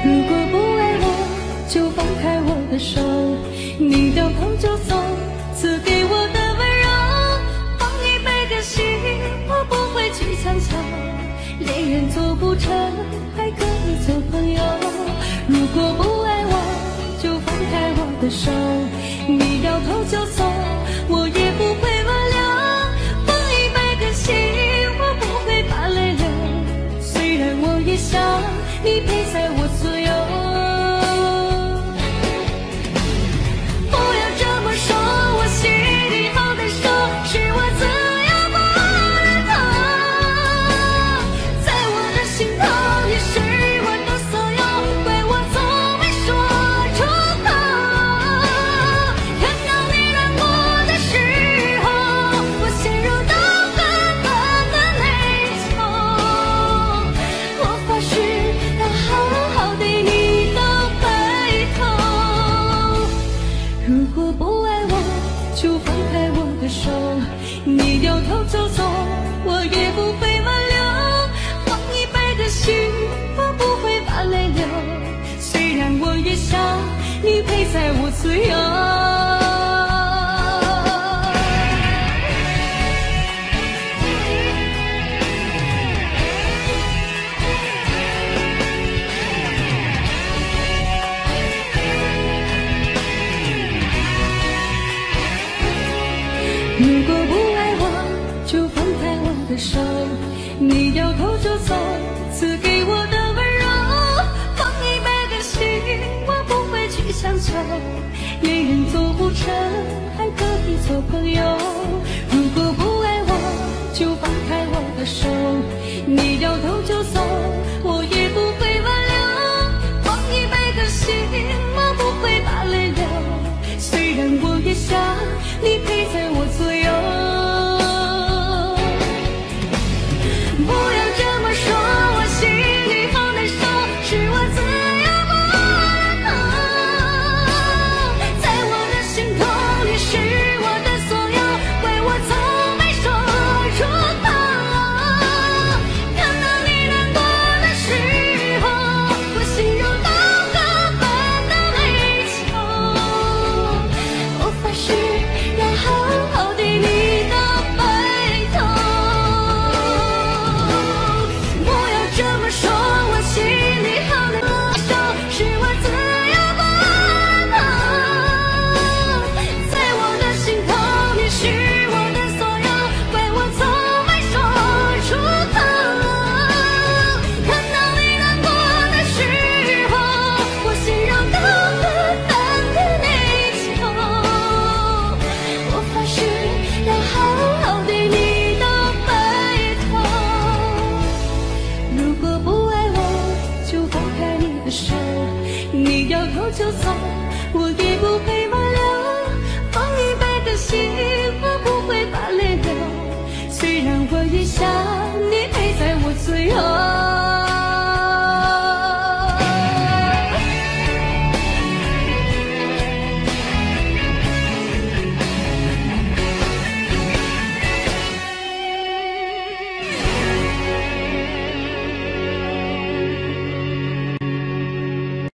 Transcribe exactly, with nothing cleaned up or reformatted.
如果不爱我，就放开我的手，你掉头就走，赐给我的温柔，放一百个心，我不会去强求，恋人做不成，还可以做朋友。如果不爱我，就放开我的手，你掉头就走，我也不会挽留，放一百个心，我不会把泪流，虽然我也想你陪在我左右。不要这么说，我心里好难受，是我自由不能逃，在我的心头你是我的所有，怪我从没说出口，看到你难过的时候，我陷入到根本的内疚，我发誓要好好对你到白头。如果不爱我，就放开我的手，你掉头就走，我也不会挽留，放一百个心，我不会把泪流，虽然我也想你陪在我左右。如果不爱我，就放开我的手，你掉头就走，赐给我的温柔，放一百个心，我不会去强求，恋人做不成，还可以做朋友。如果不爱我，就放开我的手，你掉头就走，我也不会挽留，放一百个心，我不会把泪流，虽然我也想你陪在我左右。不要这么说，我心里好难受，是我自由不能逃，在我的心头你是我的所有，怪我从没说出口，看到你难过的时候，我心融到根本的内疚，我发誓要好好对你到白头。不要这么说，我心里好难受，是我自由不能逃，在我的心头你是我的所有，怪我从没说出口，看到你难过的时候，我心融到根本的内疚，我发誓要好好对你到白头。如果不爱我，就放开你的手，你掉头就走，我也不会挽留，放一百个心，我不会把泪流，虽然我也想你陪在我左右。